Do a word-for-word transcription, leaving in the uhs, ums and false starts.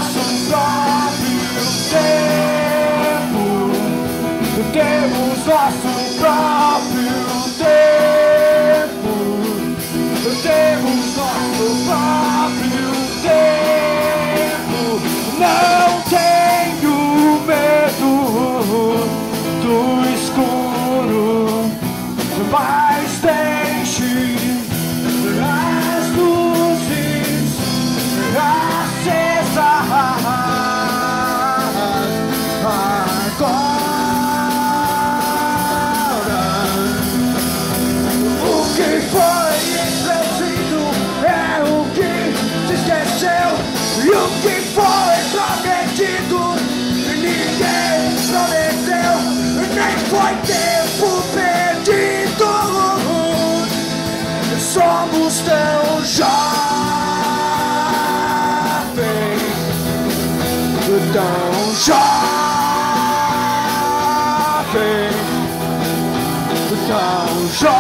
nosso próprio tempo. Temos nosso próprio tempo. Temos nosso próprio tempo. Não tenho medo do escuro, mas deixe as luzes acesas agora. O que foi esquecido é o que se esqueceu, e o que foi prometido ninguém prometeu, nem foi tempo perdido. Somos tão jovens, tão jovens, tão jovens.